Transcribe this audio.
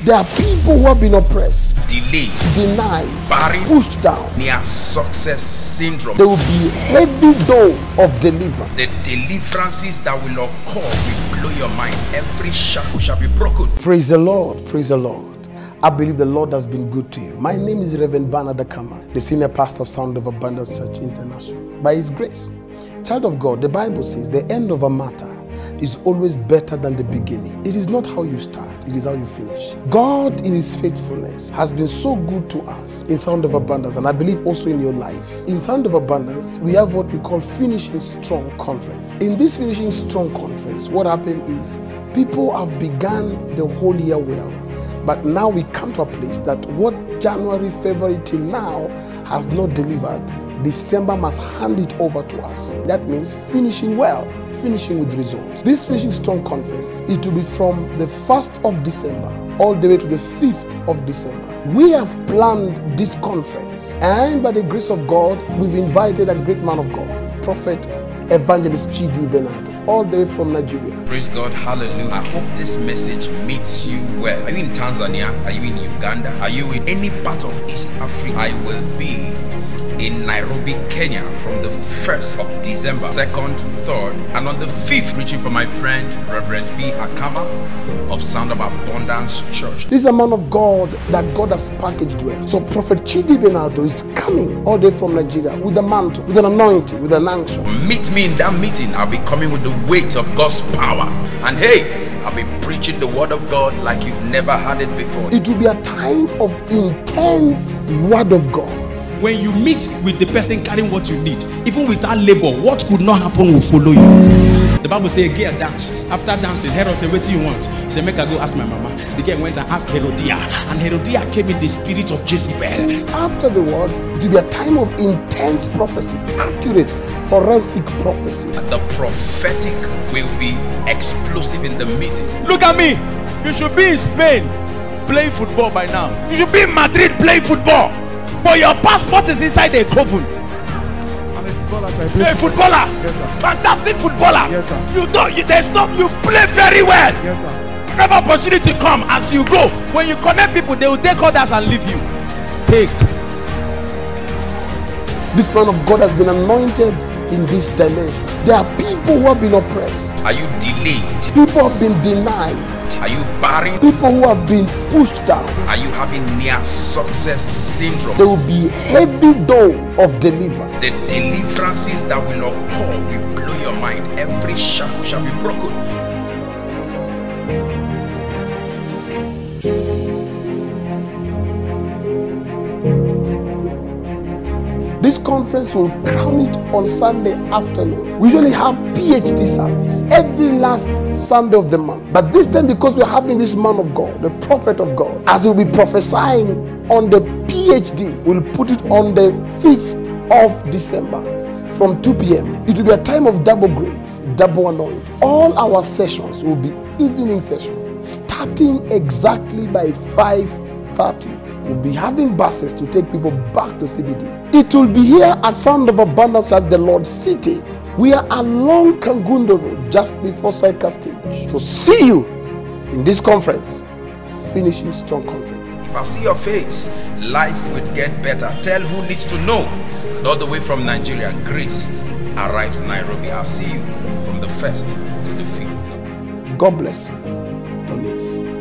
There are people who have been oppressed, delayed, denied, barren, pushed down. near success syndrome. There will be heavy door of deliverance. The deliverances that will occur will blow your mind. Every shackle shall be broken. Praise the Lord. Praise the Lord. I believe the Lord has been good to you. My name is Reverend Bernard Akama, the senior pastor of Sound of Abundance Church International. By His grace, child of God, the Bible says the end of a matter is always better than the beginning. It is not how you start, it is how you finish. God in His faithfulness has been so good to us in Sound of Abundance, and I believe also in your life. In Sound of Abundance, we have what we call Finishing Strong Conference. In this Finishing Strong Conference, what happened is people have begun the whole year well, but now we come to a place that what January, February till now has not delivered, December must hand it over to us. That means finishing well, finishing with results. This Finishing Strong Conference, it will be from the 1st of December all the way to the 5th of December. We have planned this conference, and by the grace of God, we've invited a great man of God, Prophet Evangelist Chidi Bernardo, all the way from Nigeria. Praise God, hallelujah. I hope this message meets you well. Are you in Tanzania? Are you in Uganda? Are you in any part of East Africa? I will be in Nairobi, Kenya from the 1st of December, 2nd, 3rd, and on the 5th, preaching for my friend Reverend B. Akama of Sound of Abundance Church. This is a man of God that God has packaged well. So Prophet Chidi Bernardo is coming all day from Nigeria with a mantle, with an anointing, with an unction. Meet me in that meeting. I'll be coming with the weight of God's power. And hey, I'll be preaching the word of God like you've never heard it before. It will be a time of intense word of God. When you meet with the person carrying what you need, even without labor, what could not happen will follow you. The Bible says a girl danced. After dancing, Herod said, what do you want? He said, make I go ask my mama. The girl went and asked Herodiah, and Herodiah came in the spirit of Jezebel. After the word, it will be a time of intense prophecy, accurate, forensic prophecy. And the prophetic will be explosive in the meeting. Look at me. You should be in Spain playing football by now. You should be in Madrid playing football. But your passport is inside a coven. I'm a footballer, sir. You're a footballer. Yes, sir. Fantastic footballer. Yes, sir. You play very well. Yes, sir. Whenever opportunity come, as you go, when you connect people, they will take others and leave you. Take. This man of God has been anointed in this dimension. There are people who have been oppressed. Are you delayed? People have been denied. Are you barren? People who have been pushed down. Are you having near success syndrome? There will be heavy door of deliverance. The deliverances that will occur will blow your mind. Every shackle shall be broken. This conference will crown it on Sunday afternoon. We usually have PhD service every last Sunday of the month. But this time, because we're having this man of God, the prophet of God, as he'll be prophesying on the PhD, we'll put it on the 5th of December from 2 p.m. It will be a time of double grace, double anointing. All our sessions will be evening sessions, starting exactly by 5:30. We'll be having buses to take people back to CBD. It will be here at Sound of Abundance at the Lord City. We are along Kangundo Road, just before Saika Stage. So see you in this conference, Finishing Strong Conference. If I see your face, life will get better. Tell who needs to know. All the way from Nigeria, Grace arrives in Nairobi. I'll see you from the 1st to the 5th. God bless you. Don't miss.